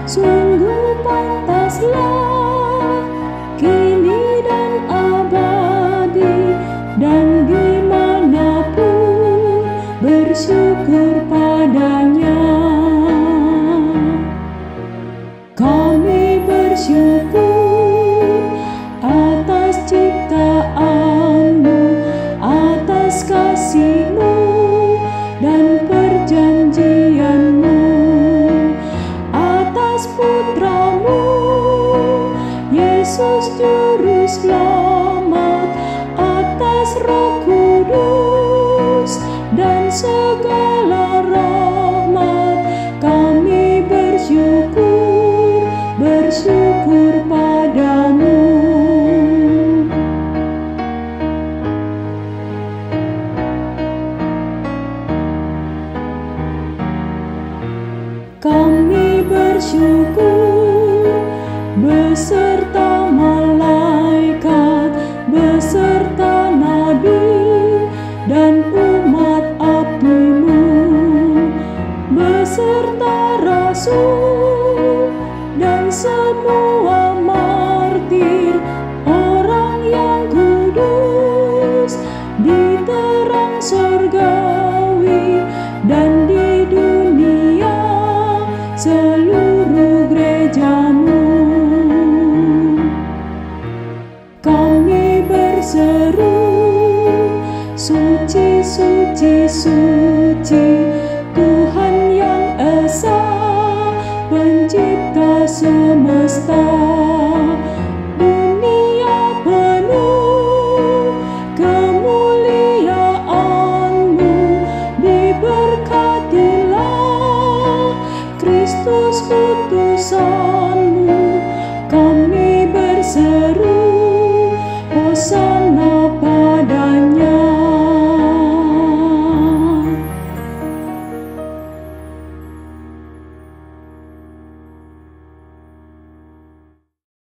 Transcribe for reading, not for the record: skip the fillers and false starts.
Sungguh pantaslah kini dan abadi, dan dimanapun bersyukur padanya. Kami bersyukur atas ciptaan-Mu, atas kasih-Mu dan perjanjian-Mu, atas Putra-Mu, Yesus Juru Selamat, atas Roh Kudus dan segala rahmat. Kami bersyukur padamu. Kami bersyukur beserta malaikat, beserta nabi dan umat abdi-Mu, beserta rasul dan semua martir, orang yang kudus di terang surgawi, dan di dunia seluruh gereja-Mu. Kami berseru, suci, suci, suci.